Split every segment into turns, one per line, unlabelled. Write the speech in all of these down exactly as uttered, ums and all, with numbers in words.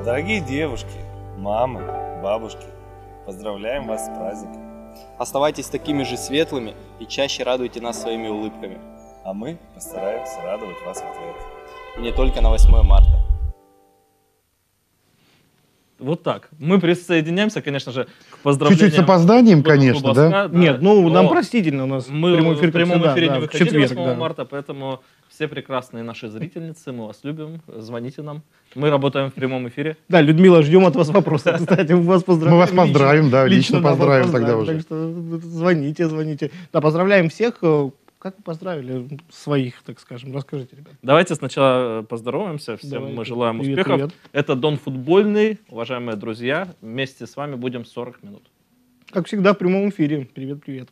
Дорогие девушки, мамы, бабушки, поздравляем вас с праздником.
Оставайтесь такими же светлыми и чаще радуйте нас своими улыбками.
А мы постараемся радовать вас в ответ.
И не только на восьмое марта.
Вот так. Мы присоединяемся, конечно же, к поздравлениям.
Чуть-чуть с опозданием, конечно, да?
да?
Нет, ну
Но
нам простительно, у нас
мы
прямой эфир,
в прямом
всегда,
эфире
да,
не
в
выходили
четверг,
восьмого
да.
марта, поэтому все прекрасные наши зрительницы, мы вас любим, звоните нам. Мы работаем в прямом эфире.
Да, Людмила, ждем от вас вопросы. Кстати, мы вас поздравляем.
Мы вас поздравим,
лично,
да, лично,
лично да,
поздравим тогда уже.
Так что звоните, звоните. Да, поздравляем всех. Как вы поздравили своих, так скажем? Расскажите, ребят.
Давайте сначала поздороваемся. Всем
Давайте.
мы желаем
Привет,
успехов.
привет.
Это Дон Футбольный, уважаемые друзья. Вместе с вами будем сорок минут.
Как всегда, в прямом эфире. Привет, привет.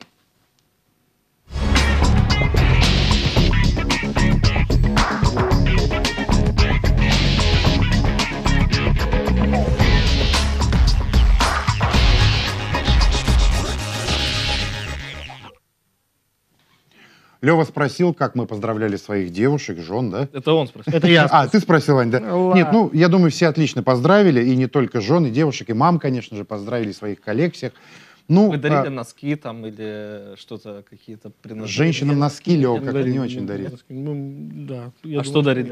Лева спросил, как мы поздравляли своих девушек, жен, да?
Это он спросил.
Это я.
А, ты спросил, Ань, да?
Ладно.
Нет, ну, я думаю, все отлично поздравили, и не только жен, и девушек, и мам, конечно же, поздравили своих коллег всех. Ну,
Вы дарили
а,
носки там или что-то, какие-то принадлежности?
женщинам носки Лева как-то
Дарили,
не очень
да,
дарит.
Ну, да. Я
А
думаю,
что дарили?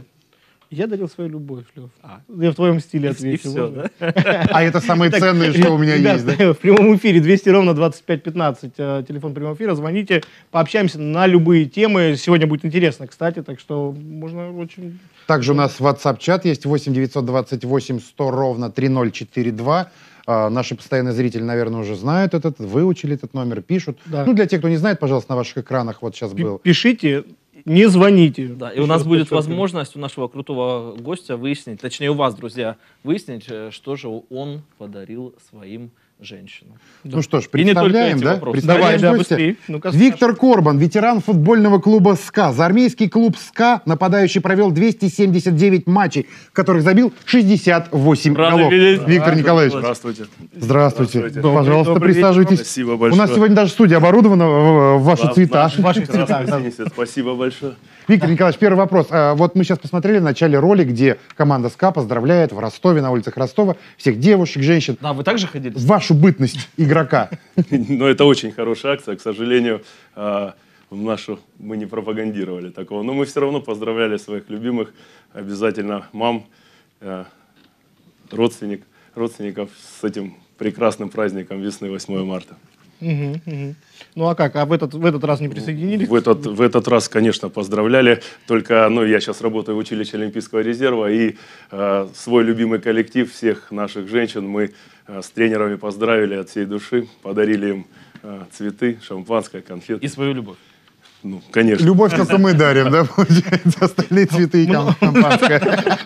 Я дарил свою любовь, Лев.
А.
Я в твоем стиле
И, и
отвечу.
все,
можно?
да?
А это самое
Так,
ценное, что у меня
ребят,
есть, да?
в прямом эфире двести ровно двадцать пять пятнадцать, э, телефон прямого эфира, звоните, пообщаемся на любые темы. Сегодня будет интересно, кстати, так что можно очень...
Также у нас WhatsApp-чат есть восемь девятьсот двадцать восемь сто ровно три ноль четыре два. А, наши постоянные зрители, наверное, уже знают этот, выучили этот номер, пишут.
Да.
Ну, для тех, кто не знает, пожалуйста, на ваших экранах вот сейчас
Пи-
был.
Пишите, не звоните.
Да, и
Еще
у нас
раз
будет
подчеркиваю.
возможность у нашего крутого гостя выяснить, точнее у вас, друзья, выяснить, э, что же он подарил своим женщинам.
Ну что ж,
И не только
представляем,
эти
да?
вопросы.
Представляем
Давай, да,
гостя.
быстрее. Ну-ка,
Виктор Корбан, ветеран футбольного клуба СКА. За армейский клуб СКА нападающий провел двести семьдесят девять матчей, в которых забил шестьдесят восемь
Рады
голов.
видеть.
Виктор
Рады
Николаевич,
Здравствуйте.
здравствуйте.
Здравствуйте.
Пожалуйста,
Добрый вечер.
присаживайтесь.
Спасибо
У
большое.
нас сегодня даже студия оборудована в в ваши
Да,
цвета.
наши
ваших
прекрасные
цветах, да.
зеницы. Спасибо большое.
Виктор Николаевич, первый вопрос. А, Вот мы сейчас посмотрели в начале ролик, где команда СКА поздравляет в Ростове, на улицах Ростова, всех девушек, женщин.
Да, вы также ходили?
Вашу бытность игрока.
Но это очень хорошая акция. К сожалению, а, в нашу мы не пропагандировали такого. Но мы все равно поздравляли своих любимых. Обязательно мам, а, родственник, родственников с этим прекрасным праздником весны восьмое марта.
Мгм, мгм. Ну а как? А в этот, в этот раз не присоединились?
В этот, в этот раз, конечно, поздравляли. Только, ну, я сейчас работаю в училище Олимпийского резерва, и э, свой любимый коллектив всех наших женщин мы э, с тренерами поздравили от всей души, подарили им э, цветы, шампанское, конфеты.
И свою любовь.
Ну, конечно.
Любовь только мы дарим, да, получается? Остальные цветы и кам- шампанское.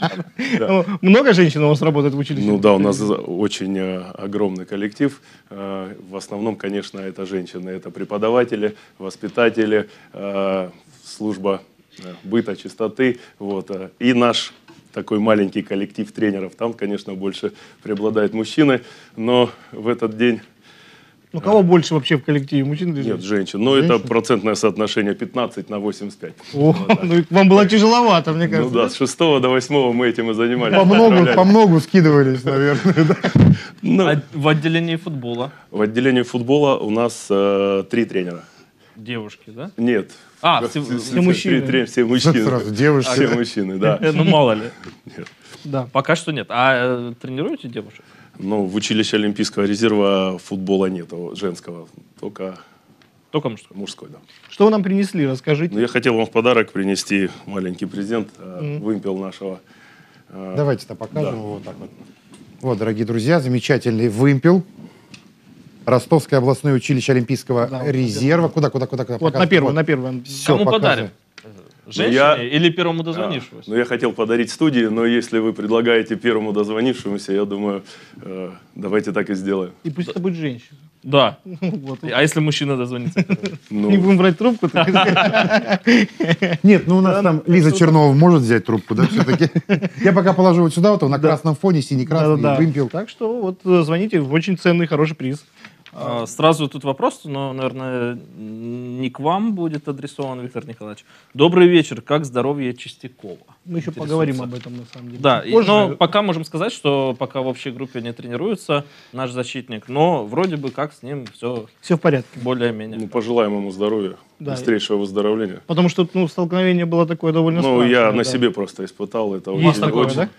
Ну, много женщин у вас работает в училище?
Ну да, у нас очень э, огромный коллектив. Э, в основном, конечно, это женщины. Это преподаватели, воспитатели, э, служба э, быта, чистоты. Вот, э, и наш такой маленький коллектив тренеров. Там, конечно, больше преобладают мужчины. Но в этот день...
Ну кого больше вообще в коллективе, мужчин или
Нет,
женщин?
женщин. Но это процентное соотношение пятнадцать на восемьдесят пять.
О, ну, вам было тяжеловато, мне
Ну
кажется.
да, с шестого до восьмого мы этим и занимались.
По многу,
Поздравляли.
по многу скидывались, наверное. да.
Ну,
А в отделении футбола
в отделении футбола у нас э, три тренера.
девушки, да?
Нет.
А,
все,
все-
все мужчины.
Три- все мужчины.
Сразу девушки.
Все мужчины, да.
Э, Ну, мало ли.
Да.
Пока что нет. А э, тренируете девушек?
Но в училище Олимпийского резерва футбола нету женского, только
Только мужской.
мужской, да.
Что вы нам принесли, расскажите.
Но я хотел вам в подарок принести маленький презент, э, вымпел нашего. э,
Давайте-то покажем
Да.
его вот так вот. Вот, дорогие друзья, замечательный вымпел. Ростовское областное училище Олимпийского
Да, вот
резерва. Куда, куда, куда, куда?
Вот на первую, на первую.
Все,
Кому подарим? Женщине
я-
или первому
а,
дозвонившемуся?
ну, я хотел подарить студии, но если вы предлагаете первому дозвонившемуся, я думаю, э, давайте так и сделаем.
И пусть это будет женщина.
Да.
Вот.
А если мужчина дозвонится?
Ну,
Не будем брать трубку. так-
Нет, ну у нас там Лиза Чернова может взять трубку, да, все-таки. Я пока положу вот сюда, вот он на красном фоне, синий-красный
Да-да-да.
вымпел.
Так что вот э, звоните, очень ценный, хороший приз.
А, Сразу тут вопрос, но, наверное, не к вам будет адресован, Виктор Николаевич. Добрый вечер. Как здоровье Чистякова?
Мы еще
Интересуется.
поговорим об этом, на самом деле.
Да, и-
Позже.
но пока можем сказать, что пока в общей группе не тренируется наш защитник, но вроде бы как с ним все
Все в порядке.
более-менее.
Ну, пожелаем ему здоровья,
Да.
быстрейшего выздоровления.
Потому что ну, столкновение было такое довольно
Ну,
страшное.
я на
да.
себе просто испытал это.
Есть
очень-
такое,
очень-
да?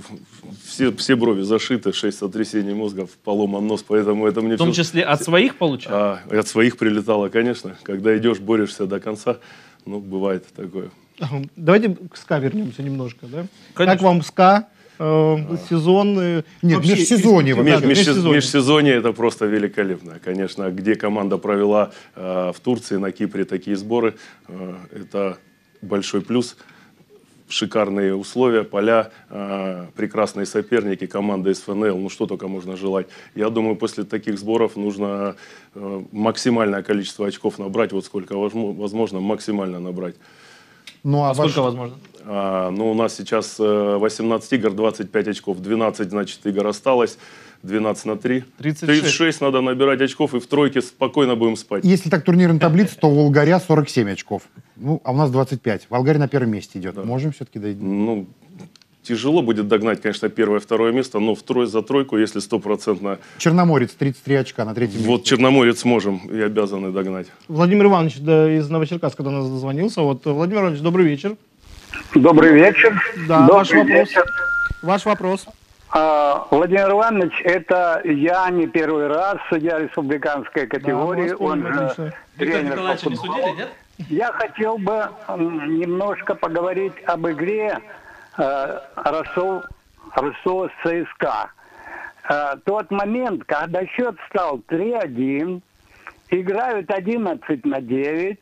Все, все брови зашиты, шесть сотрясений мозга, поломан нос, поэтому это мне
В том
всё-
числе от своих получал?
А, и от своих прилетало, конечно. Когда идешь, борешься до конца, ну, бывает такое.
Давайте к СКА вернемся немножко, да?
Конечно.
Как вам СКА? Э, сезон? э,
Нет,
вообще,
межсезонье
перспективы?
вообще.
Да,
Меж- межсез-
межсезонье.
Межсезонье это просто великолепно. Конечно, где команда провела э, в Турции, на Кипре такие сборы, э, это большой плюс. Шикарные условия, поля, э, прекрасные соперники, команда из ФНЛ, ну что только можно желать. Я думаю, после таких сборов нужно э, максимальное количество очков набрать, вот сколько возможно, возможно, максимально набрать.
Ну, а
А сколько
ваш-
возможно?
А, ну, у нас сейчас э, восемнадцать игр, двадцать пять очков, двенадцать, значит, игр осталось, двенадцать на три.
тридцать шесть.
тридцать шесть надо набирать очков, и в тройке спокойно будем спать.
Если так турнирная таблица, то у Волгаря сорок семь очков. Ну, а у нас двадцать пять. Волгарь на первом месте идет. Можем все-таки дойти?
Ну, тяжело будет догнать, конечно, первое, второе место, но в трой, за тройку, если стопроцентно,
Черноморец тридцать три очка на третьем
вот
месте.
Черноморец можем и обязаны догнать.
Владимир Иванович да, из Новочеркасска до нас дозвонился. Вот, Владимир Иванович, добрый вечер.
Добрый вечер.
Да,
Добрый
ваш вопрос.
вечер.
Ваш вопрос.
А, Владимир Иванович, это я не первый раз, судья республиканской категории,
Да, мы вас
он
помним,
же
отлично.
тренер по футболу.
нет?
Я хотел бы м, немножко поговорить об игре э, Ростов, Ростова с ЦСКА. Э, тот момент, когда счет стал три один, играют одиннадцать на девять,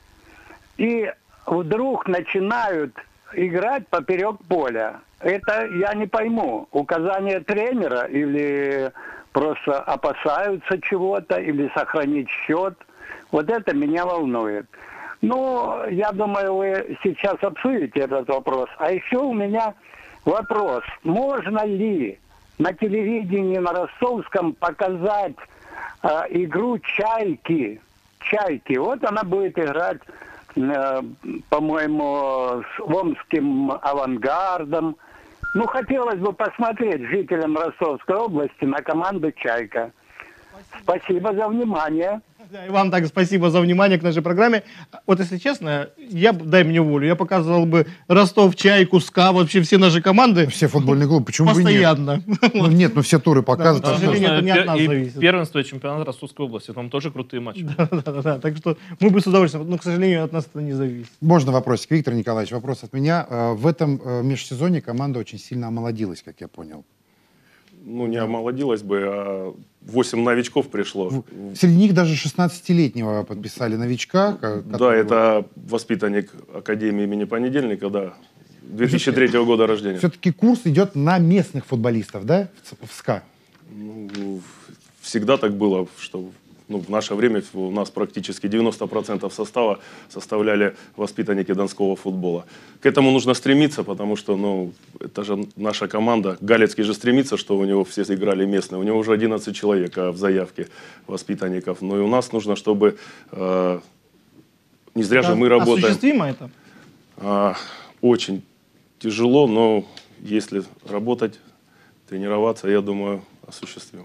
и вдруг начинают играть поперек поля. Это я не пойму, указание тренера или просто опасаются чего-то, или сохранить счет. Вот это меня волнует. Ну, я думаю, вы сейчас обсудите этот вопрос. А еще у меня вопрос. Можно ли на телевидении на ростовском показать э, игру «Чайки»? «Чайки». Вот она будет играть, э, по-моему, с омским «Авангардом». Ну, хотелось бы посмотреть жителям Ростовской области на команду «Чайка». Спасибо за внимание.
Да, и вам так спасибо за внимание к нашей программе. Вот если честно, я, б- дай мне волю, я показывал бы Ростов, Чайку, СКА, вообще все наши команды
Все футбольные клубы. Почему бы нет?
постоянно.
Ну, нет, ну все туры показывают.
к сожалению, это не от нас
и
зависит.
первенство и чемпионат Ростовской области. Там тоже крутые матчи.
Да-да-да, так что мы бы с удовольствием, но, к сожалению, от нас это не зависит.
Можно вопросик, Виктор Николаевич? Вопрос от меня. Э, В этом э, межсезонье команда очень сильно омолодилась, как я понял.
Ну, не омолодилась бы, а восемь новичков пришло.
Среди них даже шестнадцатилетнего подписали новичка. ко-
Да,
который-
это воспитанник Академии имени Понедельника, да, две тысячи третьего года рождения.
Все-таки курс идет на местных футболистов, да, в Ц- в СКА?
Ну, всегда так было, что ну, в наше время у нас практически девяносто процентов состава составляли воспитанники донского футбола. К этому нужно стремиться, потому что ну, это же наша команда. Галицкий же стремится, что у него все играли местные. У него уже одиннадцать человек а в заявке воспитанников. Но и у нас нужно, чтобы... Э, не зря же мы работаем.
Осуществимо это?
А, очень тяжело, но если работать, тренироваться, я думаю, осуществим.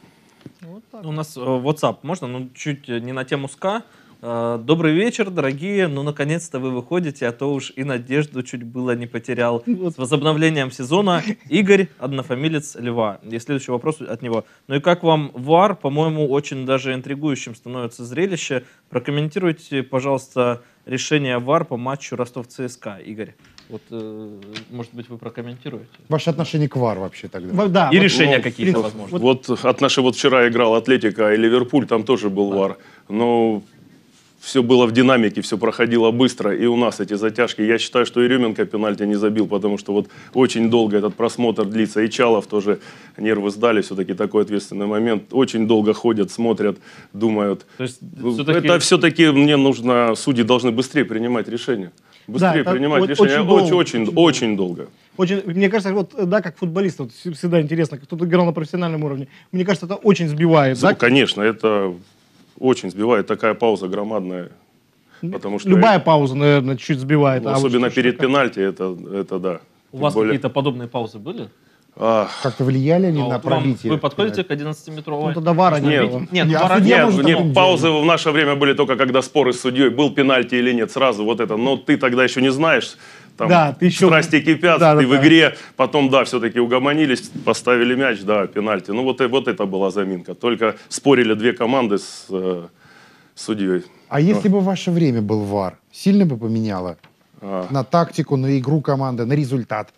У нас э, WhatsApp, можно? Ну, чуть не на тему СКА. Э, Добрый вечер, дорогие. Ну, наконец-то вы выходите, а то уж и надежду чуть было не потерял. С возобновлением сезона Игорь, однофамилец Льва. И следующий вопрос от него. Ну и как вам ВАР? По-моему, очень даже интригующим становится зрелище. Прокомментируйте, пожалуйста, решение ВАР по матчу Ростов-ЦСКА, Игорь. Вот, э, может быть, вы прокомментируете?
Ваше отношение к ВАР вообще тогда?
Во- Да,
И
вот-
решения
Ну,
какие-то,
в
возможно.
Вот от нашей вот вчера играл Атлетика и Ливерпуль, там тоже был ВАР. Но все было в динамике, все проходило быстро. И у нас эти затяжки. Я считаю, что Еременко пенальти не забил, потому что вот очень долго этот просмотр длится. И Чалов тоже нервы сдали, все-таки такой ответственный момент. Очень долго ходят, смотрят, думают.
То есть,
Ну,
все-таки...
Это все-таки мне нужно, судьи должны быстрее принимать решения. Быстрее
это
принимать
о-
решения
очень долго,
очень, очень,
очень
очень долго.
Очень, мне кажется, вот, да, как футболист, вот, вс- всегда интересно, кто-то играл на профессиональном уровне. Мне кажется, это очень сбивает, да?
Ну, конечно, это очень сбивает. Такая пауза громадная. Потому что
Любая пауза, наверное, чуть сбивает.
ну,
а вот
особенно
что-
перед
что-
пенальти, это, это да.
У
Тем
вас
более-
какие-то подобные паузы были?
А,
Как-то влияли они
Ну,
на
вот вам-
пробитие?
Вы подходите к одиннадцатиметровой?
Ну, тогда вара не
Нет.
было.
Нет,
Я
вара
судья,
нет.
может,
Нет,
таким
паузы в наше время были только когда споры с судьей, был пенальти или нет, сразу вот это. Но ты тогда еще не знаешь, там
Да, ты еще-
страсти кипят,
Да, да,
ты в
да.
игре, потом, да, все-таки угомонились, поставили мяч, да, пенальти. Ну вот, и- вот это была заминка. Только спорили две команды с э, судьей.
А если бы в ваше время был ВАР, сильно бы поменяло?
А.
На тактику, на игру команды, на результат?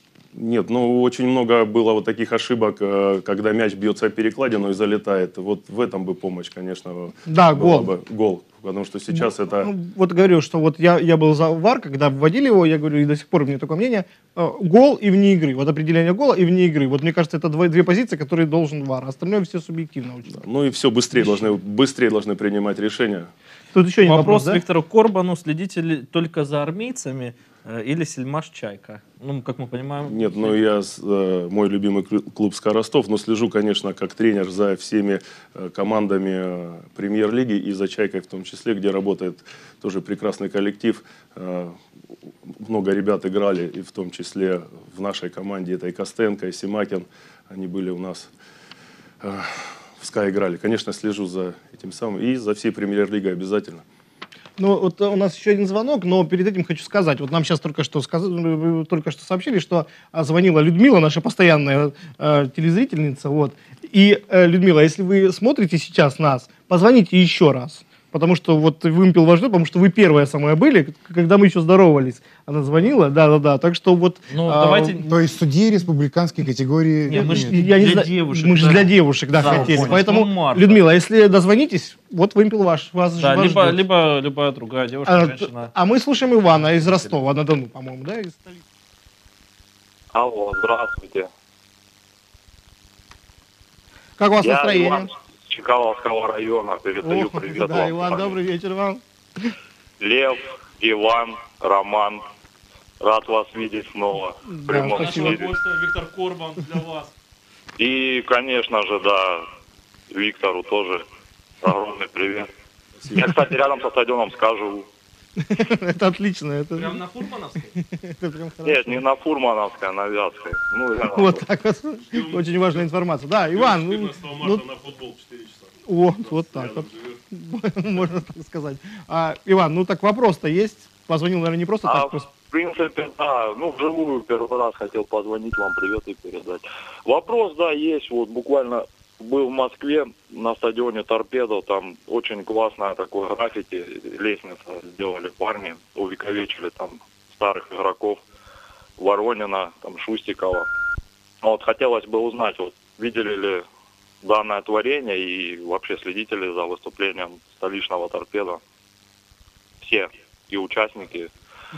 Нет, ну очень много было вот таких ошибок, э, когда мяч бьется о перекладину и залетает. Вот в этом бы помощь, конечно,
Да,
была
гол.
бы. Гол. Потому что сейчас это...
Ну, вот говорю, что вот я, я был за ВАР, когда вводили его, я говорю, и до сих пор у меня такое мнение, э, гол и вне игры. Вот определение гола и вне игры. Вот мне кажется, это две, две позиции, которые должен ВАР. Остальное все субъективно очень.
Ну и все быстрее должны, быстрее должны принимать решения.
Тут еще один
Вопрос
вопрос, да?
Виктору Корбану. Следите ли только за армейцами э, или Сельмаш Чайка? Ну, как мы понимаем...
Нет, ну я, с- э, мой любимый клю- клуб СКА Ростов, но слежу, конечно, как тренер за всеми э, командами э, премьер-лиги и за Чайкой в том числе, где работает тоже прекрасный коллектив. Э, много ребят играли, и в том числе в нашей команде это и Костенко, и Симакин. Они были у нас э, в СКА играли. Конечно, слежу за этим самым и за всей премьер-лигой обязательно.
Ну, вот у нас еще один звонок, но перед этим хочу сказать. Вот нам сейчас только что, сказ- только что сообщили, что а, звонила Людмила, наша постоянная э, телезрительница. Вот. И, э, Людмила, если вы смотрите сейчас нас, позвоните еще раз. Потому что вот вымпел ваш дом, потому что вы первая самая были, когда мы еще здоровались. Она звонила, да-да-да. Так что вот...
Ну,
а,
давайте...
То есть судьи республиканской категории...
Не, мы ж-
Я не
для
знаю,
девушек,
мы же
да.
для девушек, да,
Да,
хотели.
понял.
Поэтому,
восьмого марта.
Людмила, если дозвонитесь, вот вымпел ваш. Вас,
Да,
вас
либо,
ждет.
либо любая другая девушка,
А,
женщина.
а мы слушаем Ивана из Ростова-на-Дону, по-моему, да? Из столицы.
Алло, здравствуйте.
Как у вас
Я
настроение?
Иван с Чкаловского района. Передаю
О,
привет
да,
вам.
Иван, добрый вечер вам.
Лев, Иван, Роман. Рад вас видеть снова. в
Да,
прямом
спасибо.
эфире.
Виктор Корбан для вас.
И, конечно же, да, Виктору тоже огромный привет. Я, кстати, рядом со стадионом скажу.
Это отлично. Это,
Прям на Фурмановской?
это прям хорошо.
Нет, не на Фурмановской, а на Вятской. Ну, рядом.
Вот так вот. Очень важная информация. Да, Иван, ну, ну,
на футбол четыре часа.
вот, вот так вот. Можно так сказать. А, Иван, ну так вопрос-то есть? Позвонил, наверное, не просто
А,
так. Просто...
в принципе, да, ну, вживую первый раз хотел позвонить вам, привет и передать. Вопрос, да, есть, вот буквально был в Москве на стадионе «Торпедо», там очень классное такое граффити, лестница сделали парни, увековечили там старых игроков Воронина, там Шустикова. Вот хотелось бы узнать, вот видели ли данное творение и вообще следите ли за выступлением столичного «Торпедо»? Все, и участники,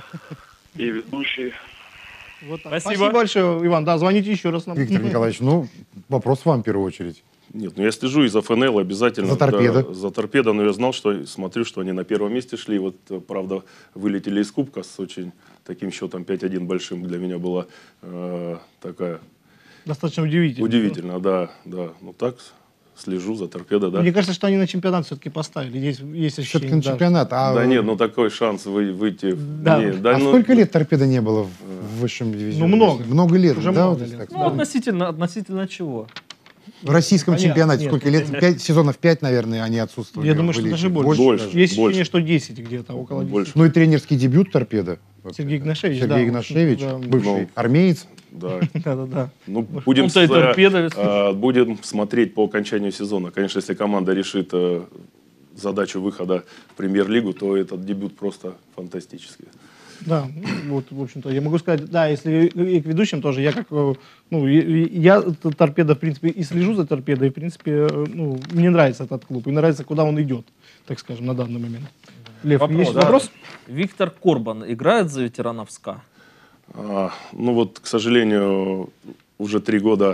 и ведущие.
Вот так.
Спасибо.
Спасибо большое, Иван. Да, звоните еще раз нам.
Виктор Николаевич, ну, вопрос вам в первую очередь.
Нет, ну я слежу и за ФНЛ обязательно.
За «Торпедо».
Да, за торпедо, но я знал, что смотрю, что они на первом месте шли. Вот, э, правда, вылетели из Кубка с очень таким счетом пять один большим. Для меня была э, такая
Достаточно удивительно.
удивительно, да, да. Ну так слежу за торпедо, да.
Мне кажется, что они на чемпионат все-таки поставили. Есть, есть
Все-таки
ощущение.
на
да.
чемпионат. А,
Да нет, ну такой шанс вы, выйти.
Да.
Не, да,
а
ну,
сколько лет торпеда не было в в высшем дивизионе?
Ну, много.
Много лет,
Уже
да?
много
вот если
лет.
так
Ну, относительно, относительно чего?
В российском
Понятно,
чемпионате
нет.
сколько лет? Пять, сезонов пять, наверное, они отсутствовали.
Я думаю, что
Были.
даже больше.
Больше,
Есть
больше.
ощущение, что десять где-то, около десяти.
Больше.
Ну и тренерский дебют торпеда.
Сергей Игнашевич,
Сергей
да.
Игнашевич,
Да.
бывший
Ну.
армеец.
Да.
Да-да-да.
Ну, будем,
Он-то и
с-
торпеда.
э, будем смотреть по окончанию сезона. Конечно, если команда решит э, задачу выхода в премьер-лигу, то этот дебют просто фантастический.
Да, ну, вот, в общем-то, я могу сказать, да, если и к ведущим тоже, я как, э, ну, и- и- я т- торпеда, в принципе, и слежу за торпедой, и, в принципе, э, ну, мне нравится этот клуб, и нравится, куда он идет, так скажем, на данный момент. Лев,
Вопрос,
есть
да.
вопрос?
Виктор Корбан играет за ветеранов СКА?
А, ну вот, к сожалению, уже три года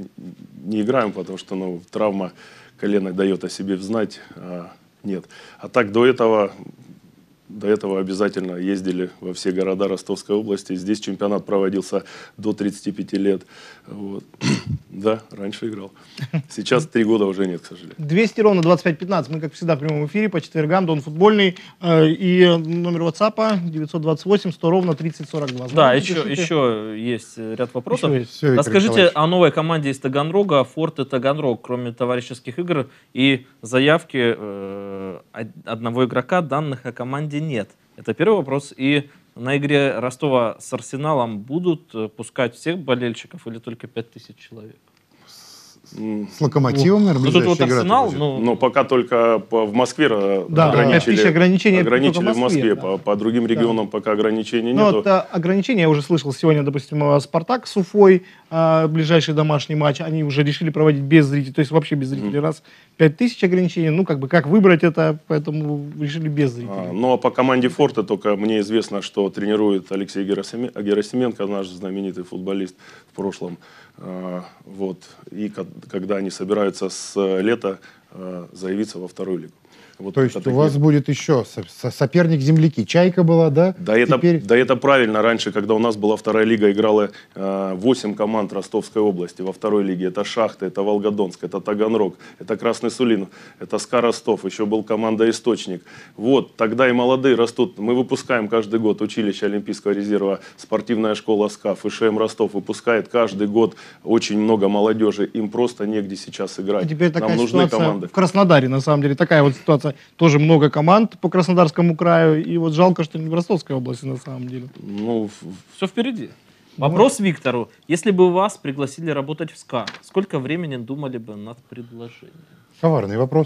не играем, потому что ну, травма колена дает о себе знать. А, нет. А так до этого до этого обязательно ездили во все города Ростовской области. Здесь чемпионат проводился до тридцати пяти лет. Вот. Да, раньше играл. Сейчас три года уже нет, к сожалению.
двести ровно двадцать пять пятнадцать. Мы, как всегда, в прямом эфире по четвергам. Дон футбольный. Э, и номер WhatsApp девятьсот двадцать восемь сто ровно тридцать сорок два.
Да,
Знаете,
еще,
пишите.
еще есть ряд вопросов.
Еще есть.
Всё, Виктор
Расскажите
Николаевич.
о новой команде из Таганрога, Форте Таганрог, кроме товарищеских игр и заявки э, одного игрока, данных о команде нет. Это первый вопрос. И на игре Ростова с Арсеналом будут э, пускать всех болельщиков или только пять тысяч человек?
М,
С Локомотивом, наверное,
Ну тут вот
ближайшая игра
Арсенал,
будет.
ну,
Но пока только по- в Москве э,
Да, пять
ограничили,
тысяч ограничений
ограничили
только
в Москве.
да.
По, по другим регионам пока ограничений
Ну,
нету.
вот, а, ограничения, я уже слышал сегодня, допустим, а, Спартак с Уфой, а, ближайший домашний матч, они уже решили проводить без зрителей, то есть вообще без зрителей, раз, пять тысяч ограничений, ну, как бы, как выбрать это, поэтому решили без зрителей.
А, ну а по команде Форте только мне известно, что тренирует Алексей Герасиме- Герасименко, наш знаменитый футболист в прошлом. А, вот. И ко- когда они собираются с э, лета а, заявиться во вторую лигу. Вот
То есть
это
у вас
такие-
будет еще со- со- соперник земляки. Чайка была, да?
Да это,
Теперь...
да это правильно. Раньше, когда у нас была вторая лига, играло э, восемь команд Ростовской области во второй лиге. Это Шахта, это Волгодонск, это Таганрог, это Красный Сулин, это СКА Ростов, еще был команда Источник. Вот, тогда и молодые растут. Мы выпускаем каждый год училище Олимпийского резерва, спортивная школа СКА, ФШМ Ростов выпускает каждый год очень много молодежи. Им просто негде сейчас играть.
А теперь такая
Нам нужны
ситуация
команды.
в Краснодаре, на самом деле, такая вот ситуация. Тоже много команд по Краснодарскому краю, и вот жалко, что не в Ростовской области, на самом деле.
Ну,
все впереди. Вопрос Виктору. Если бы вас пригласили работать в СКА, сколько времени думали бы над предложением?
Коварный вопрос.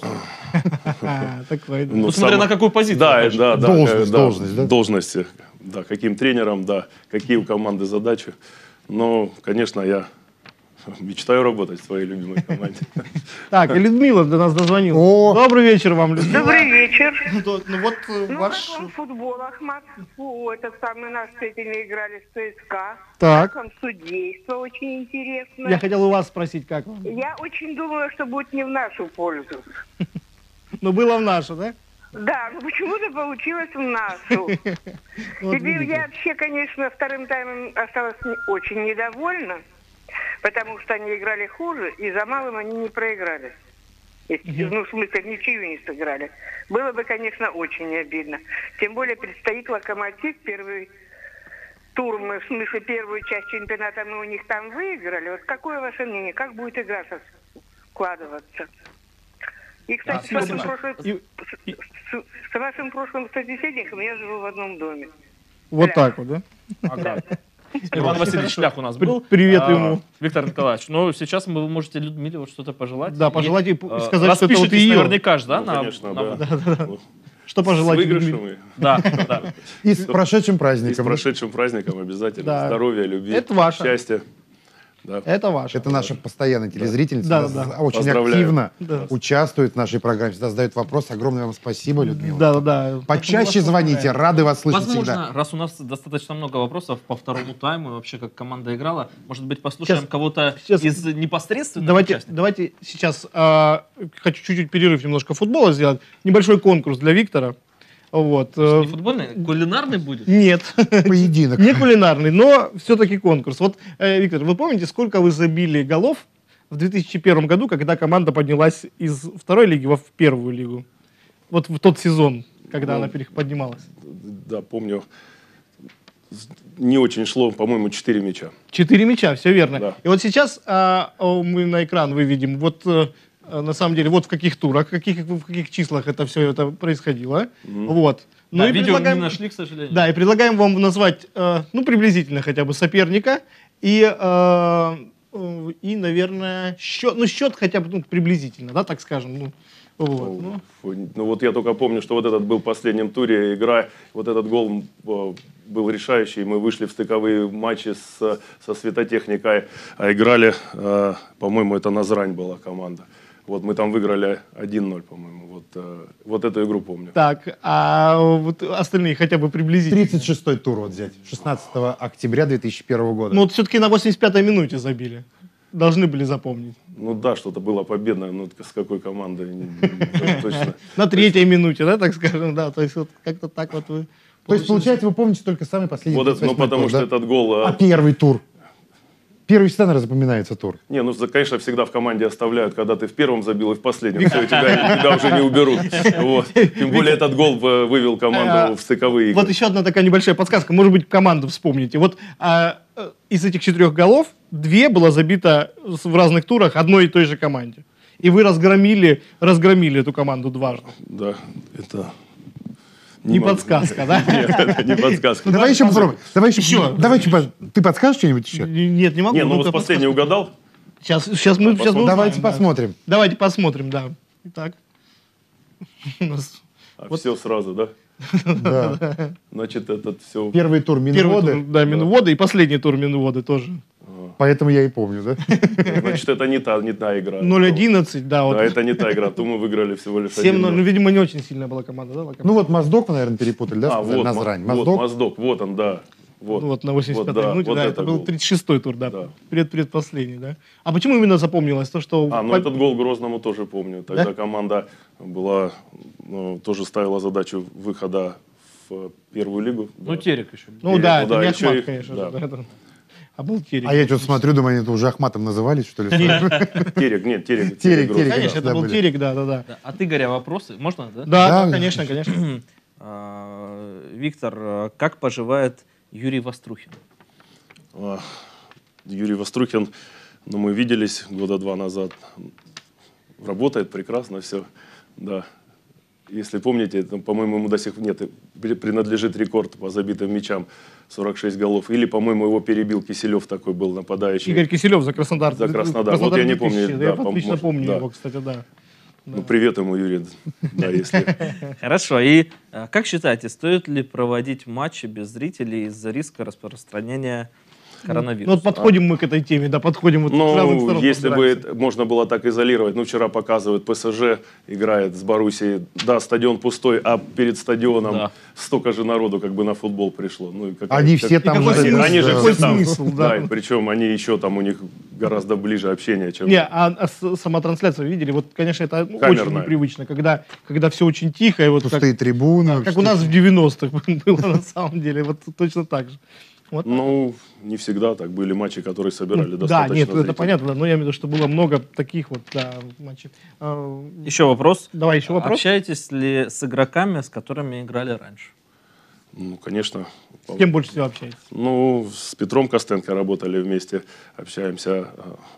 А, такой, да.
Ну,
Ну, смотря
сам-
на какую позицию.
Да,
конечно.
да, да.
Должность,
э, да,
должность, да?
Должности. Да, каким тренером, да, какие у команды задачи. Но, конечно, я мечтаю работать в своей любимой команде.
Так, и Людмила до нас дозвонилась.
О!
Добрый вечер вам, Людмила.
Добрый вечер.
Ну, то- ну вот э,
Ну,
ваш...
как вам футбол, Ахмат? Фу, этот самый наш сегодня играли с ЦСКА.
Так.
Как вам судейство? Очень интересно.
Я хотел у вас спросить, как вам?
Я очень думаю, что будет не в нашу пользу.
Ну, было в нашу, да?
Да, но почему-то получилось в нашу.
Вот
Теперь
видите.
я вообще, конечно, вторым таймом осталась не- очень недовольна, потому что они играли хуже, и за малым они не проиграли. Если- Ну, в смысле, ничью не сыграли. Было бы, конечно, очень обидно. Тем более предстоит «Локомотив». Первый тур, мы, в смысле, первую часть чемпионата мы у них там выиграли. Вот какое ваше мнение? Как будет игра со- складываться? И, кстати, с, вашим прошлым,
И-
с, с- с вашим прошлым собеседником я живу в одном доме.
Вот
Да.
так вот, да?
Ага. Иван Васильевич Шлях у нас был.
Привет
А,
ему.
Виктор Николаевич, ну сейчас вы можете Людмиле вот что-то пожелать.
Да, пожелать ей
И,
п-
э,
сказать, что это вот
распишитесь
ее.
наверняка же, да?
Ну,
на-
конечно,
на-
да. Ну,
Что
С
пожелать
выигрышем
Людмиле?
и
Да, да.
И с прошедшим
и с
праздником.
прошедшим праздником обязательно.
Да.
Здоровья, любви,
Это ваше.
счастья. Да.
Это ваше.
Это наша постоянная телезрительница.
Да,
Она
да, да.
Очень
Поздравляю.
активно
Да.
участвует в нашей программе. Всегда задает вопросы. Огромное вам спасибо, Людмила.
Да, да, да.
Почаще звоните. Рады вас слышать
Возможно,
всегда.
раз у нас достаточно много вопросов по второму тайму и вообще как команда играла, может быть, послушаем
Сейчас-
кого-то
сейчас-
из непосредственных
Давайте,
участников?
давайте сейчас а, хочу чуть-чуть перерыв немножко футбола сделать. Небольшой конкурс для Виктора. Вот. э,
Не футбольный, кулинарный будет?
Нет,
Поединок.
не кулинарный, но все-таки конкурс. Вот, э, Виктор, вы помните, сколько вы забили голов в две тысячи первом году, когда команда поднялась из второй лиги во в первую лигу? Вот в тот сезон, когда
Ну,
она перех- поднималась.
Да, помню. Не очень шло, по-моему, четыре мяча.
Четыре мяча, все верно.
Да.
И вот сейчас а, а, мы на экран выведем, вот э, э, на самом деле, вот в каких турах, в каких, в каких числах это все это происходило. Вот. Ну
Да,
и
видео
предлагаем-
не нашли, к сожалению.
Да, и предлагаем вам назвать, э, ну, приблизительно хотя бы соперника и, э, э, и наверное, счет, ну, счет хотя бы ну, приблизительно, да, так скажем. Ну, вот, ну.
Фу, ну вот я только помню, что вот этот был в последнем туре игра, вот этот гол э, был решающий, мы вышли в стыковые матчи с, со светотехникой, а играли, э, по-моему, это Назрань была команда. Вот мы там выиграли один ноль, по-моему, вот, э, вот эту игру помню.
Так, а вот остальные хотя бы приблизительно.
тридцать шестой тур вот взять. шестнадцатого октября две тысячи первого года.
Ну, вот все-таки на восемьдесят пятой минуте забили. должны были запомнить.
Ну да, что-то было победное, но с какой командой не- не- точно.
На третьей минуте, да, так скажем, да, то есть вот как-то так вот вы...
То есть, получается, вы помните только самый последний
Вот это, ну
тридцать восьмой
потому
тур,
что
да?
этот гол...
А
а,
первый тур? Первый всегда, наверное, запоминается тур.
Не, ну, за- конечно, всегда в команде оставляют, когда ты в первом забил и в последнем. Все, тебя, тебя уже не уберут. Вот. Тем более этот гол э, вывел команду в стыковые игры.
Вот еще одна такая небольшая подсказка. Может быть, команду вспомните. Вот а, э, из этих четырех голов две было забито с- в разных турах одной и той же команде. И вы разгромили, разгромили эту команду дважды.
Да, это...
Не
могу.
подсказка, да?
Нет, это не подсказка.
Ну, давай еще попробуем. Давай еще.
Еще.
Давай еще. по- Ты подскажешь что-нибудь еще?
Нет, не могу.
Не, ну
Ну-ка,
вот последний угадал.
Сейчас, сейчас мы, сейчас мы
Давайте
узнаем, да.
посмотрим.
Давайте посмотрим, да. Итак. У нас
А все сразу, да?
Да.
Значит, этот все...
Первый тур
Первый
Минводы,
тур, да, Минводы, и последний тур Минводы тоже.
поэтому я и помню, да?
Значит, это не та, не та игра.
ноль одиннадцать, да, вот.
Да, это не та игра. То мы выиграли всего лишь
семь ноль, ну,
один.
видимо, не очень сильная была команда, да? Локомотив?
Ну вот Моздок, вы, наверное, перепутали, да?
А,
сказали?
вот,
Назрань.
мо- вот,
Моздок.
Моздок, вот он, да. Вот.
Вот на восемьдесят пятой
Вот, да,
минуте,
вот
да,
это
это был
гол.
тридцать шестой тур, да,
Да.
пред, предпоследний, да. А почему именно запомнилось то, что...
А, ну
по-
этот гол Грозному тоже помню. Тогда
Да?
команда была, ну, тоже ставила задачу выхода в первую лигу.
Ну,
Да.
Терек еще.
Ну
Терек,
да,
ну
это
да,
не
еще
Ахмат,
и-
конечно,
да.
да, это- а был Терек.
А я что-то смотрю, думаю, они это уже Ахматом назывались, что ли?
Терек, нет, Терек.
Терек,
Грозный.
Терек.
Конечно, это
да,
был
были.
Терек, да, да, да.
Да. От Игоря вопросы? Можно, да?
Да,
Да,
да, конечно, конечно.
А, Виктор, а, как поживает Юрий Вострухин?
А, Юрий Вострухин, ну, мы виделись года два назад. Работает прекрасно все, да. Если помните, там, по-моему, ему до сих пор нет, при- принадлежит рекорд по забитым мячам сорок шесть голов. Или, по-моему, его перебил Киселев, такой был нападающий.
Игорь Киселев за Краснодар.
За Краснодар. Вот я не помню,
две тысячи,
да,
я
пом-
отлично
может,
помню
да.
его, кстати, да.
Ну, привет ему, Юрий, да, если...
Хорошо. И а, как считаете, стоит ли проводить матчи без зрителей из-за риска распространения
Ну,
коронавируса?
вот подходим мы к этой теме, да, подходим вот с разных
Ну,
сторон
если бы
подбираемся.
это можно было так изолировать, ну, вчера показывают, ПСЖ играет с Боруссией, да, стадион пустой, а перед стадионом
Да.
столько же народу как бы на футбол пришло. Ну, и какая-
Они
как-
все там
какой
же...
смысл?
Они же
Какой
все там,
смысл, да.
да, и причем они еще там, у них гораздо ближе общение, чем...
Не, а, а с- сама трансляция, видели, вот, конечно, это ну, очень
Камерная.
непривычно, когда, когда все очень тихо, и вот как,
Пустые трибуны.
как у нас в девяностых было на самом деле, вот точно так же. Вот.
Ну, не всегда так. Были матчи, которые собирали
Да,
достаточно
нет, это
зрителей.
понятно, да, но я имею в виду, что было много таких вот да, матчей. А,
Еще вопрос.
Давай еще вопрос.
Общаетесь ли с игроками, с которыми играли раньше?
Ну, конечно.
С кем больше всего общаетесь?
Ну, с Петром Костенко работали вместе, общаемся. э,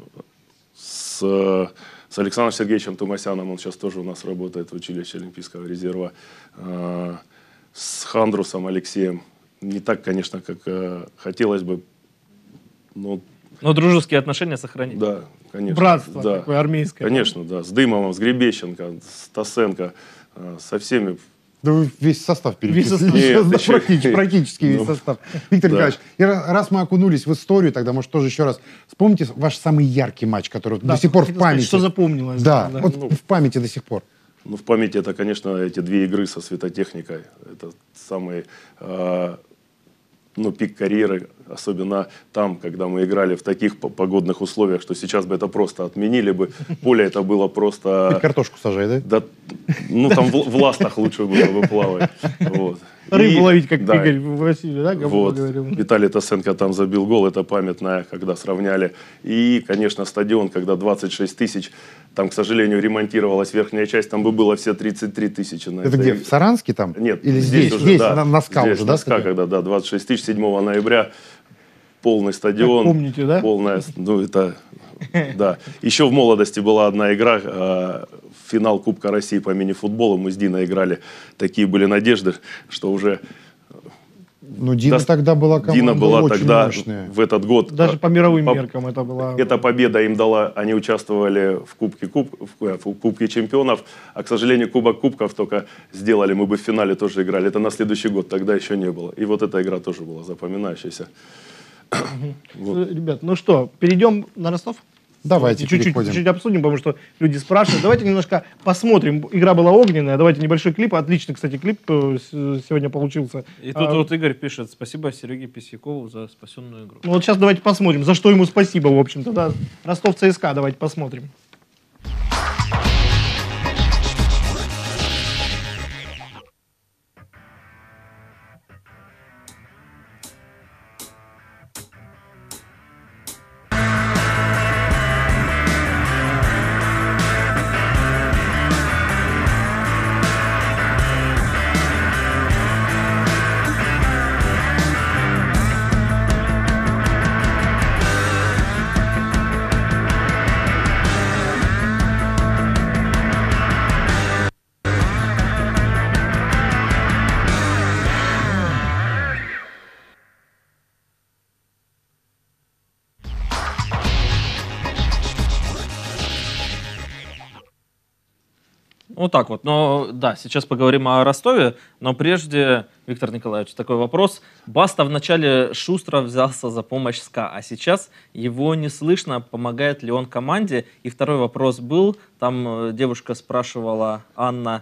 С, э, с Александром Сергеевичем Тумасяном, он сейчас тоже у нас работает в училище Олимпийского резерва. Э, С Хандрусом Алексеем. Не так, конечно, как э, хотелось бы. Но,
Но дружеские отношения сохранить.
да, конечно.
Братство
да.
такое армейское.
Конечно, да. С Дымовым, с Гребещенко, с Тасенко, э, со всеми.
Да вы весь состав
Весь состав.
перечислили.
Нет,
Да,
еще-
практически, практически весь
Ну,
состав. Виктор
да.
Николаевич, и ра- раз мы окунулись в историю, тогда, может, тоже еще раз вспомните ваш самый яркий матч, который
Да,
до сих пор в
хотел сказать,
памяти.
Что запомнилось.
Да,
да.
вот в памяти до сих пор.
Ну, в памяти это, конечно, эти две игры со светотехникой. Это самый э, ну, пик карьеры, особенно там, когда мы играли в таких по- погодных условиях, что сейчас бы это просто отменили бы. Поле это было
Ты
просто...
картошку сажай, да?
Да, ну, там в, в ластах лучше было бы плавать. Вот.
Рыбу
И-
ловить, как
да,
Игорь Васильев, да, Габула
вот.
говорил.
Виталий Тасенко там забил гол, это памятное, когда сравняли. И, конечно, стадион, когда двадцать шесть тысяч, там, к сожалению, ремонтировалась верхняя часть, там бы было все тридцать три тысячи. На
Это
этой-
где, в Саранске там?
Нет,
Или здесь,
уже,
здесь,
да.
на, на ска
Здесь,
уже,
на
да?
ска,
сказать?
когда, да, двадцать шесть тысяч, седьмого ноября, полный стадион.
Как помните, да?
Полная, ну, это, да. Еще в молодости была одна игра, э, финал Кубка России по мини-футболу, мы с Диной играли, такие были надежды, что уже...
Ну, Дина
Да,
тогда была команда
Дина была
очень
тогда,
мощная.
в этот год.
Даже
э,
по мировым
по-
меркам это была...
Эта победа им дала, они участвовали в Кубке, Куб, в, э, в Кубке чемпионов, а, к сожалению, Кубок Кубков только сделали, мы бы в финале тоже играли. Это на следующий год, тогда еще не было. И вот эта игра тоже была запоминающаяся. Вот.
Ребят, ну что, перейдем на Ростов?
Давайте
чуть-чуть,
переходим.
чуть-чуть обсудим, потому что люди спрашивают. Давайте немножко посмотрим. Игра была огненная. Давайте небольшой клип. Отличный, кстати, клип э, с- сегодня получился.
И тут
А,
вот Игорь пишет: спасибо Сереге Писякову за спасенную игру.
ну вот сейчас давайте посмотрим, за что ему спасибо, в общем-то. Да? Ростов ЦСКА, давайте посмотрим.
Вот так вот. Но да, сейчас поговорим о Ростове, но прежде, Виктор Николаевич, такой вопрос. Баста вначале шустро взялся за помощь СКА, а сейчас его не слышно, помогает ли он команде. И второй вопрос был, там э, девушка спрашивала, Анна,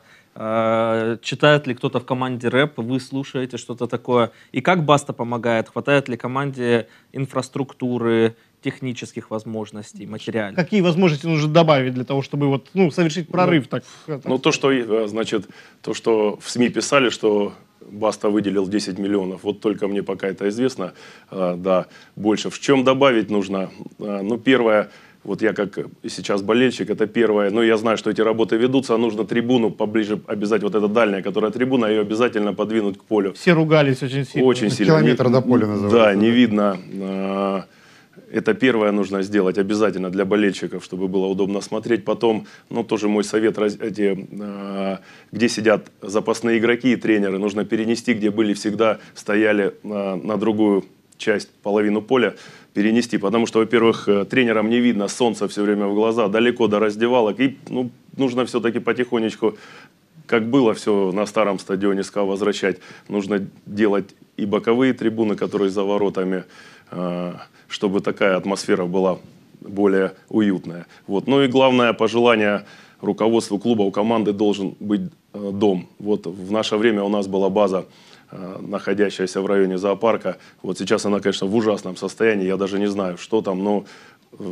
э, читает ли кто-то в команде рэп, вы слушаете что-то такое. И как Баста помогает, хватает ли команде инфраструктуры, технических возможностей, материальных?
Какие возможности нужно добавить для того, чтобы вот, ну, совершить прорыв? Так,
Ну, то, что, э, значит, то, что в СМИ писали, что Баста выделил десять миллионов, вот только мне пока это известно, э, да, больше. В чем добавить нужно? Э, ну, первое, вот я как сейчас болельщик, это первое, ну, я знаю, что эти работы ведутся, нужно трибуну поближе, обязательно, вот эта дальняя, которая трибуна, ее обязательно подвинуть к полю.
Все ругались очень сильно.
Очень сильно.
Километр
Не-
до поля называется.
Да, не видно. э, Это первое нужно сделать обязательно для болельщиков, чтобы было удобно смотреть. Потом, ну, тоже мой совет, раз- эти, э, где сидят запасные игроки и тренеры, нужно перенести, где были всегда, стояли на, на другую часть, половину поля, перенести. Потому что, во-первых, э, тренерам не видно, солнце все время в глаза, далеко до раздевалок. И, ну, нужно все-таки потихонечку, как было все на старом стадионе СКА, возвращать. Нужно делать и боковые трибуны, которые за воротами, э, чтобы такая атмосфера была более уютная. Вот. Ну и главное пожелание руководству клуба, у команды должен быть э, дом. Вот в наше время у нас была база, э, находящаяся в районе зоопарка. Вот сейчас она, конечно, в ужасном состоянии, я даже не знаю, что там, но э,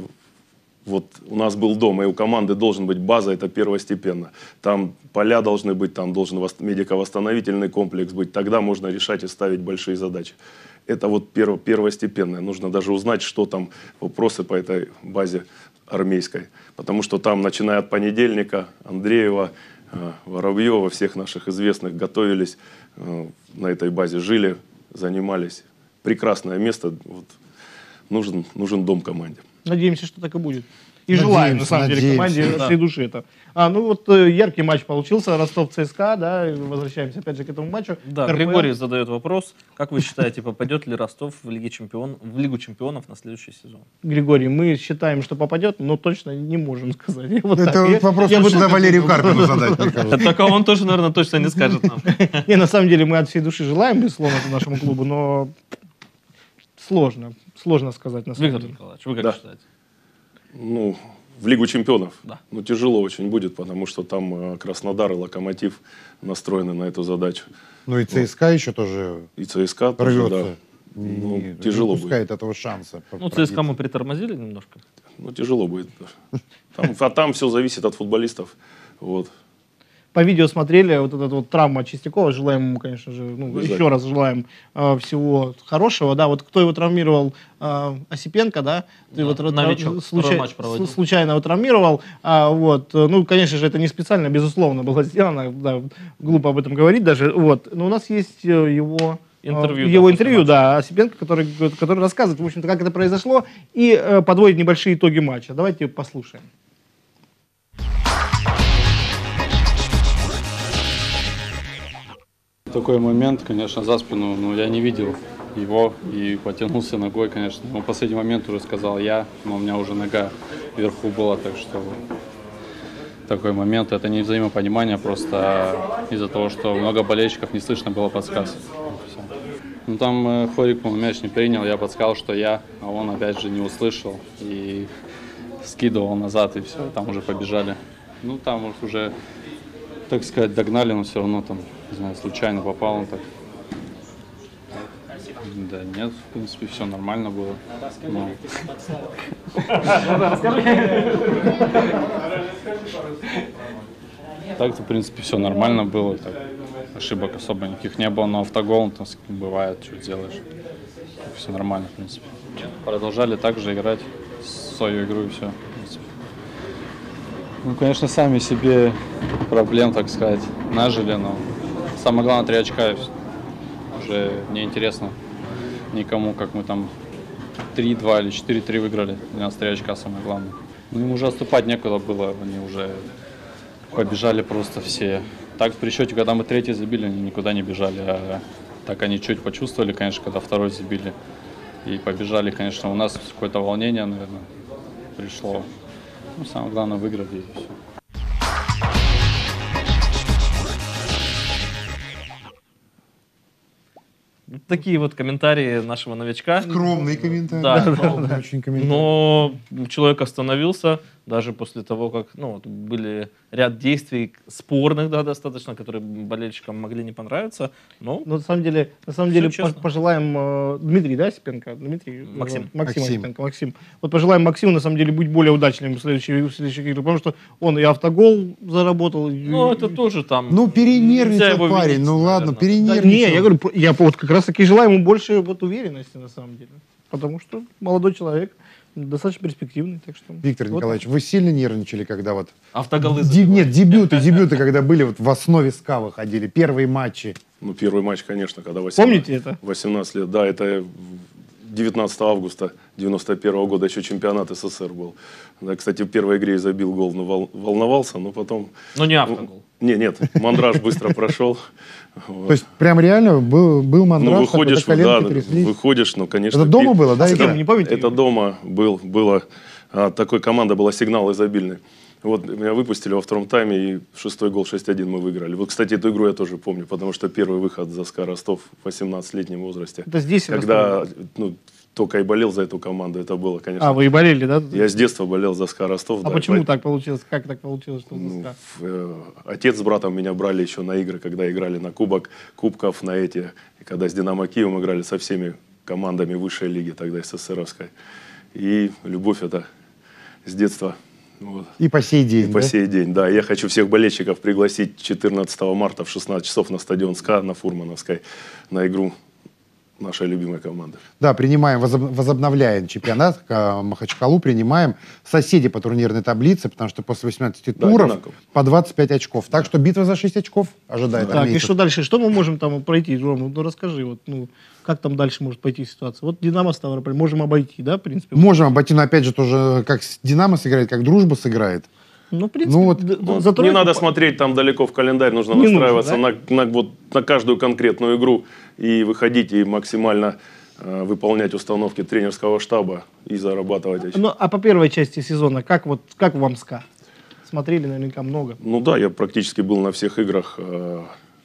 вот у нас был дом, и у команды должен быть база, это первостепенно. Там поля должны быть, там должен вос- медико-восстановительный комплекс быть, тогда можно решать и ставить большие задачи. Это вот перво- первостепенное. Нужно даже узнать, что там, вопросы по этой базе армейской. Потому что там, начиная от понедельника, Андреева, э, Воробьева, всех наших известных готовились, э, на этой базе жили, занимались. Прекрасное место. Вот. Нужен, нужен дом команде.
Надеемся, что так и будет. И
Надеемся,
желаем, на самом деле,
надеемся.
команде от
Да.
всей души это. А, ну вот э, яркий матч получился, Ростов ЦСКА, да, и возвращаемся опять же к этому матчу.
Да,
эр пэ эл.
Григорий задает вопрос. Как вы считаете, попадет ли Ростов в, Лиге чемпион, в Лигу чемпионов на следующий сезон?
Григорий, мы считаем, что попадет, но точно не можем сказать. Я вот
Это
так, я-
вопрос
я бы
лучше
так
Валерию
ответил.
Карпину задать, мне кажется.
Так он тоже, наверное, точно не скажет нам.
Не, на самом деле мы от всей души желаем, безусловно, это нашему клубу, но сложно, сложно сказать на самом
Виктор
деле.
Николаевич, вы как
Да.
считаете?
Ну, в Лигу чемпионов.
Да.
Ну, тяжело очень будет, потому что там э, Краснодар и Локомотив настроены на эту задачу.
Ну и ЦСКА еще тоже
И ЦСКА тоже, да.
рвется.
Ну,
Не-
тяжело
не упускает этого шанса.
Ну, ЦСКА мы притормозили немножко.
Ну, тяжело будет. да. Там, а там все зависит от футболистов. Вот.
По видео смотрели, вот эта вот травма Чистякова, желаем ему, конечно же, ну,
Обязательно.
еще раз желаем э, всего хорошего, да, вот кто его травмировал, э, Осипенко, да, ты
Да,
его тра-
новичок,
тра-
второй матч проводил.
с- случайно его травмировал, а, вот, э, ну, конечно же, это не специально, безусловно, было сделано, да, глупо об этом говорить даже, вот, но у нас есть э, его... э,
Интервью, да,
его
после
интервью,
матча.
да, Осипенко, который, который рассказывает, в общем-то, как это произошло, и э, подводит небольшие итоги матча. Давайте послушаем.
Такой момент, конечно, за спину, но я не видел его и потянулся ногой, конечно. Но в последний момент уже сказал я, но у меня уже нога вверху была, так что такой момент. Это не взаимопонимание, просто из-за того, что много болельщиков, не слышно было подсказ. Всё. Ну там э, Хорик, по-моему, мяч не принял, я подсказал, что я, а он опять же не услышал. И скидывал назад, и все, там уже побежали. Ну, там вот уже, так сказать, догнали, но все равно там, не знаю, случайно попал он так. Да нет, в принципе, все нормально было. Но... Так-то, в принципе, все нормально было. Так, ошибок особо никаких не было, но автогол там бывает, что делаешь. Все нормально, в принципе. Продолжали также играть свою игру и все. Ну, конечно, сами себе проблем, так сказать, нажили, но самое главное, три очка. И уже неинтересно никому, как мы там три-два или четыре-три выиграли. У нас три очка самое главное. Ну, им уже отступать некуда было, они уже побежали просто все. Так, при счете, когда мы третий забили, они никуда не бежали, а так они чуть почувствовали, конечно, когда второй забили. И побежали, конечно, у нас какое-то волнение, наверное, пришло. Ну, самое главное, выиграть и все.
Такие вот комментарии нашего новичка.
Скромные комментарии.
Да,
Да,
но,
да, очень комментарии.
но человек остановился даже после того, как ну, вот были ряд действий спорных, да, достаточно, которые болельщикам могли не понравиться. Но,
Но на самом деле, на самом деле
честно.
по- пожелаем э, Дмитрий, да, Осипенко? Дмитрий, э,
Максим.
Максим,
Максим.
Осипенко, Максим. Вот пожелаем Максиму на самом деле быть более удачным в следующих, в следующих играх, потому что он и автогол заработал. и-
ну, это тоже там...
Ну,
нельзя
перенервничал
его
парень,
винить,
ну ладно,
наверное.
Да,
перенервничал.
не, я говорю, я вот как раз таки желаю ему больше вот уверенности на самом деле, потому что молодой человек, достаточно перспективный, так что.
Виктор
вот
Николаевич, вы сильно нервничали, когда вот...
Автоголы
Ди-
забивали.
Нет, дебюты, дебюты, когда были вот в основе СКА выходили, первые матчи.
Ну, первый матч, конечно, когда восемнадцать,
Помните это?
восемнадцать лет. Да, это девятнадцатого августа девяносто первого года, еще чемпионат СССР был. Да, кстати, в первой игре забил гол, но вол- волновался, но потом...
Но не автогол.
Не, нет, мандраж быстро прошел. Вот.
То есть прям реально был, был мандраж,
Ну, выходишь,
такой,
да,
коленки тряслись.
выходишь, ну, конечно...
Это дома
пи-
было, да,
А с
игра?
кем, не помните?
Это дома был, было, а, такой команда была «Сигнал» изобильный. Вот меня выпустили во втором тайме, и шестой гол шесть один мы выиграли. Вот, кстати, эту игру я тоже помню, потому что первый выход за СКА Ростов в восемнадцатилетнем возрасте.
Это здесь, в
Когда
Ростове?
ну, только и болел за эту команду, это было, конечно.
А, вы и болели, да?
Я с детства болел за СКА Ростов.
А
да,
почему
по-
так получилось? Как так получилось, что
Ну,
СКА?
в- э, отец с братом меня брали еще на игры, когда играли на кубок, кубков, на эти, и когда с «Динамо Киевом» играли со всеми командами высшей лиги, тогда СССРовской. И любовь это с детства. Вот.
И по сей день,
И по
да?
сей день, да. Я хочу всех болельщиков пригласить четырнадцатого марта в шестнадцать часов на стадион СКА на Фурмановской на игру нашей любимой команды.
Да, принимаем, возоб- возобновляем чемпионат, э, Махачкалу принимаем. Соседи по турнирной таблице, потому что после восемнадцати
Да,
туров
одинаково.
по двадцать пять очков. Так что битва за шесть очков ожидает
Так, и
армейцев.
что дальше? Что мы можем там пройти, Рома? Ну, расскажи, вот, ну, как там дальше может пойти ситуация? Вот «Динамо» Ставрополь можем обойти, да, в принципе?
Можем обойти, но опять же тоже как с «Динамо» сыграет, как «Дружба» сыграет.
Ну, в принципе,
Ну, вот,
д-
Ну,
за
не
тройку
надо
по-
смотреть там далеко в календарь, нужно
Не нужно,
настраиваться
да?
на, на, вот, на каждую конкретную игру и выходить и максимально э, выполнять установки тренерского штаба и зарабатывать очки.
Ну, а по первой части сезона, как вот, как вам СКА? Смотрели наверняка много.
Ну да, я практически был на всех играх. э,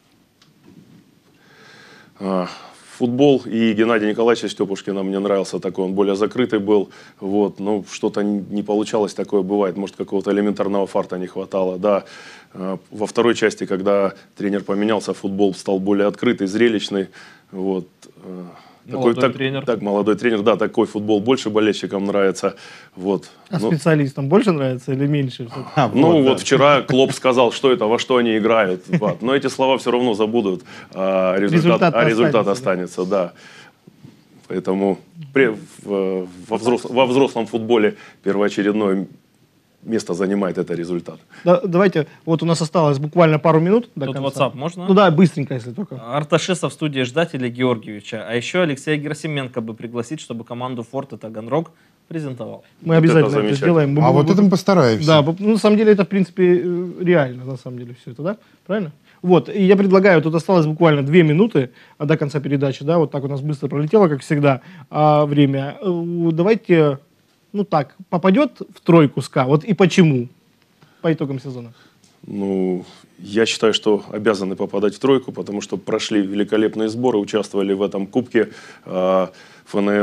э, Футбол и Геннадий Николаевич Степушкина мне нравился такой, он более закрытый был, вот, но что-то не получалось, такое бывает, может какого-то элементарного фарта не хватало, да. Э, Во второй части, когда тренер поменялся, футбол стал более открытый, зрелищный, вот. э,
Молодой
так,
тренер.
Так, молодой тренер, да, такой футбол больше болельщикам нравится, вот.
А
Ну,
специалистам больше нравится или меньше? всё-таки?
А,
ну вот,
да.
вчера Клоп сказал, что это, во что они играют. Вот. Но эти слова все равно забудут, а результат,
Результат
а результат
останется,
останется, да. Поэтому при- в- во, взрос- во взрослом футболе первоочередное место занимает это результат.
Да, давайте, вот у нас осталось буквально пару минут до
Тут
конца.
WhatsApp можно?
Ну да, быстренько, если только.
Арташеса в студии ждать или Георгиевича. А еще Алексея Герасименко бы пригласить, чтобы команду Форт и Таганрог презентовал.
Мы
Вот
обязательно
это
это,
замечательно.
сделаем. Мы-
А
мы-
вот
мы-
это мы постараемся.
Да, б- ну, на самом деле это, в принципе, э, реально, на самом деле, все это, да? Правильно? Вот, и я предлагаю, тут осталось буквально две минуты а, до конца передачи, да, вот так у нас быстро пролетело, как всегда, а, время. Э, Давайте, ну так, попадет в тройку СКА, вот и почему по итогам сезона?
Ну, я считаю, что обязаны попадать в тройку, потому что прошли великолепные сборы, участвовали в этом кубке. э, ФНЛ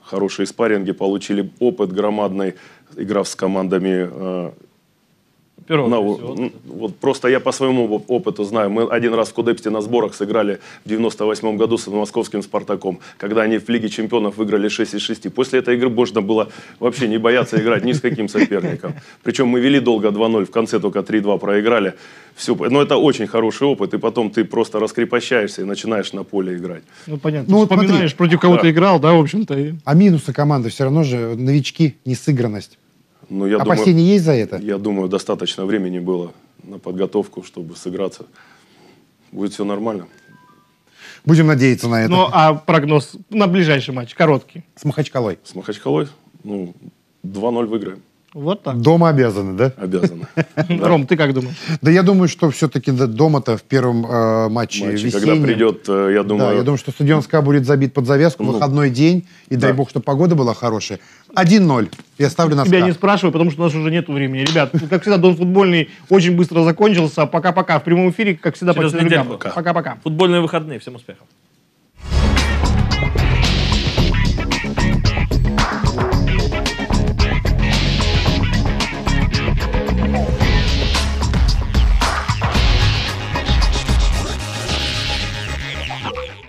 хорошие спарринги, получили опыт громадный, играв с командами. э,
Первого
на-
дивизиона.
м, вот просто я по своему оп- опыту знаю. Мы один раз в Кудепсте на сборах сыграли в девяносто восьмом году с московским «Спартаком», когда они в Лиге чемпионов выиграли шесть из шести. После этой игры можно было вообще не бояться играть ни с каким соперником. Причем мы вели долго два ноль, в конце только три-два проиграли. Все. Но это очень хороший опыт, и потом ты просто раскрепощаешься и начинаешь на поле играть.
Ну, понятно.
Ну,
Ну,
вот смотри.
вспоминаешь, против кого
Да.
ты играл, да, в общем-то. И...
А минусы команды все равно же новички, несыгранность.
Но я думаю,
Опасения есть за это?
я думаю, достаточно времени было на подготовку, чтобы сыграться. Будет все нормально.
Будем надеяться на это.
Ну, а прогноз на ближайший матч, короткий.
С Махачкалой.
С Махачкалой, ну, два ноль выиграем.
Вот так.
Дома обязаны, да?
Обязаны.
Ром, ты как думаешь?
Да я думаю, что все-таки дома-то в первом э, матче,
Матчи,
весеннем.
когда придет, э, я думаю...
Да, я думаю, что стадион СКА будет забит под завязку,
Ну,
выходной день, и дай
да.
бог, что погода была хорошая. один ноль. Я ставлю на
Тебя
СКА.
не спрашиваю, потому что у нас уже нет времени. Ребят, как всегда, Дон футбольный очень быстро закончился. Пока-пока. В прямом эфире, как всвсегда, по
Через
четвергам.
неделю.
Пока-пока.
Футбольные выходные. Всем успехов.